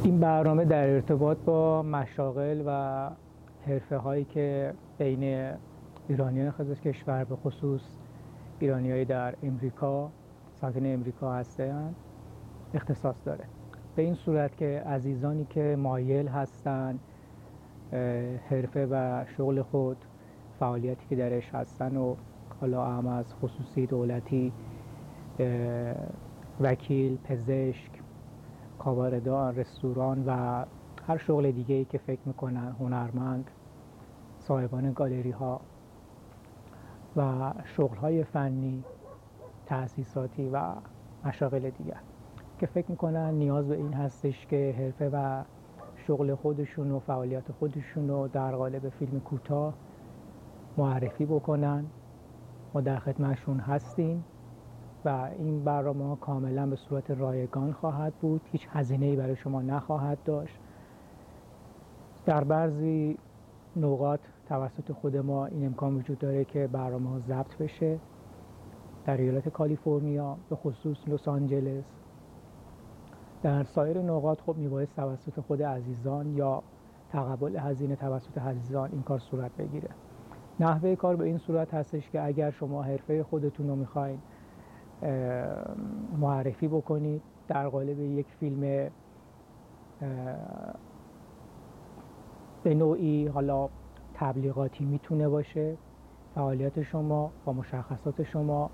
این برنامه در ارتباط با مشاغل و حرفه‌هایی که بین ایرانیان خارج کشور به خصوص ایرانیایی در امریکا ساکن امریکا هستند اختصاص داره. به این صورت که عزیزانی که مایل هستند حرفه و شغل خود فعالیتی که درش هستن و حالا هم از خصوصی دولتی وکیل، پزشک، کاوردان، رستوران و هر شغل دیگه‌ای که فکر میکنن، هنرمند، صاحبان گالری ها و شغل های فنی، تأسیساتی و مشاغل دیگر که فکر میکنن نیاز به این هستش که حرفه و شغل خودشون و فعالیت خودشون رو در قالب فیلم کوتاه معرفی بکنن. ما در خدمتشون هستیم و این برنامه کاملا به صورت رایگان خواهد بود، هیچ هزینه‌ای برای شما نخواهد داشت. در بعضی نقاط توسط خود ما این امکان وجود داره که برنامه ها ضبط بشه. در ایالت کالیفرنیا به خصوص لس آنجلس، در سایر نقاط خب میبایست توسط خود عزیزان یا تقبل هزینه توسط عزیزان این کار صورت بگیره. نحوه کار به این صورت هستش که اگر شما حرفه خودتون رو میخواین معرفی بکنید در قالب یک فیلم به نوعی حالا تبلیغاتی میتونه باشه، فعالیت شما با مشخصات شما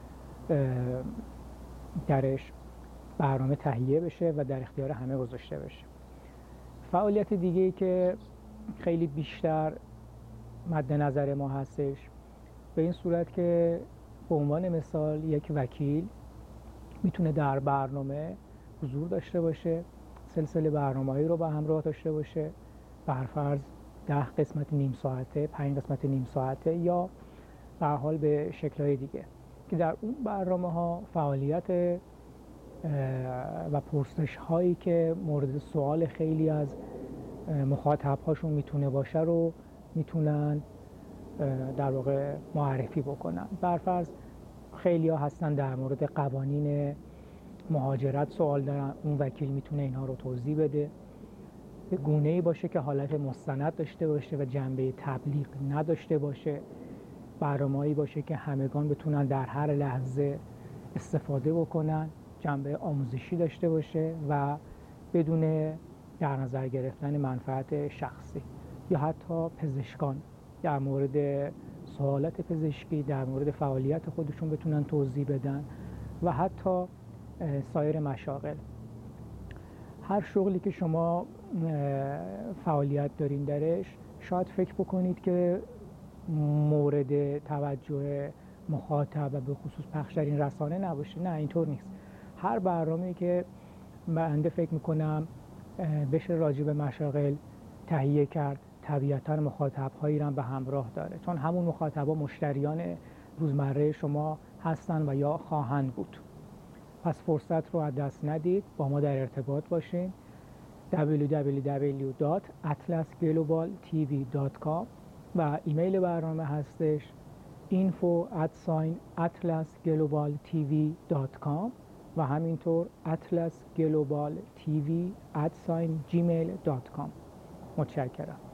درش برنامه تهیه بشه و در اختیار همه گذاشته بشه. فعالیت دیگه‌ای که خیلی بیشتر مد نظر ما هستش به این صورت که به عنوان مثال یک وکیل میتونه در برنامه حضور داشته باشه، سلسله برنامه‌ای رو به همراه داشته باشه، برفرض 10 قسمت نیم ساعته، 5 قسمت نیم ساعته یا به هر حال به شکل‌های دیگه که در اون برنامه‌ها فعالیت و پرسش هایی که مورد سوال خیلی از مخاطب هاشون میتونه باشه رو میتونن در واقع معرفی بکنن. برفرض خیلی ها هستن در مورد قوانین مهاجرت سوال دارن، اون وکیل میتونه اینها رو توضیح بده، به گونه‌ای باشه که حالت مستند داشته باشه و جنبه تبلیغ نداشته باشه، برنامه‌ای باشه که همگان بتونن در هر لحظه استفاده بکنن، جنبه آموزشی داشته باشه و بدون در نظر گرفتن منفعت شخصی. یا حتی پزشکان در مورد سوالات پزشکی، در مورد فعالیت خودشون بتونن توضیح بدن و حتی سایر مشاغل. هر شغلی که شما فعالیت دارین درش شاید فکر بکنید که مورد توجه مخاطب و به خصوص پخش در این رسانه نباشه. نه، اینطور نیست. هر برنامه‌ای که بنده فکر میکنم بشه راجع به مشاغل تهیه کرد طبیعتاً مخاطب‌هایی را به همراه داره، چون همون مخاطبا مشتریان روزمره شما هستن و یا خواهند بود. پس فرصت رو از دست ندید، با ما در ارتباط باشین. www.atlasglobaltv.com و ایمیل برنامه هستش info@atlasglobaltv.com و همینطور atlasglobaltv@gmail.com. متشکرم.